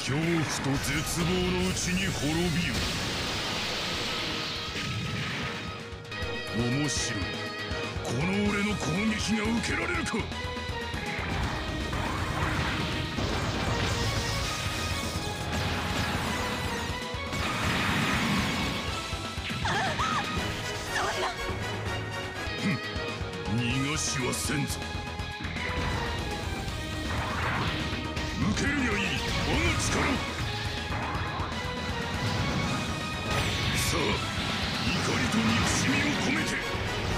恐怖と絶望のうちに滅びよ。面白い。この俺の攻撃が受けられるか。逃がしはせんぞ。受けるがいい我が力。さあ怒りと憎しみを込めて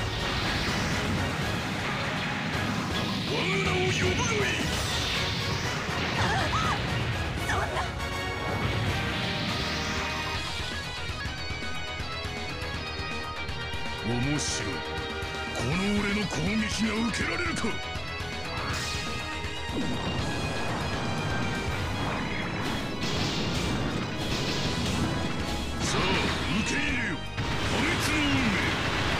我が名を呼ぶがいい。 そんな。 面白い。この俺の攻撃が受けられるか。さあ受け入れよ破滅の運命。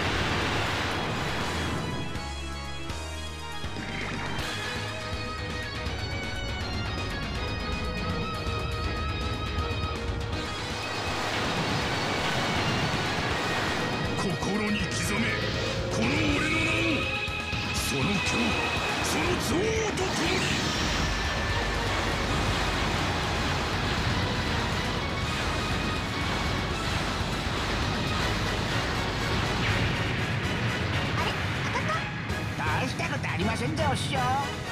心に刻めこの俺の名を。その恐怖その憎悪とともに。 大したことありませんぜお師匠。